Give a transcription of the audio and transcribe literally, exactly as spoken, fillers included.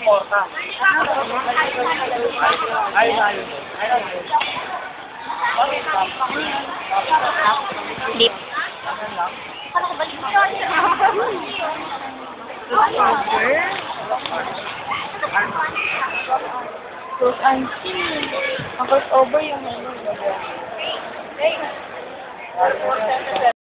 porta. Ay, ay. Lip. Close and see. Ang crossover yung ano.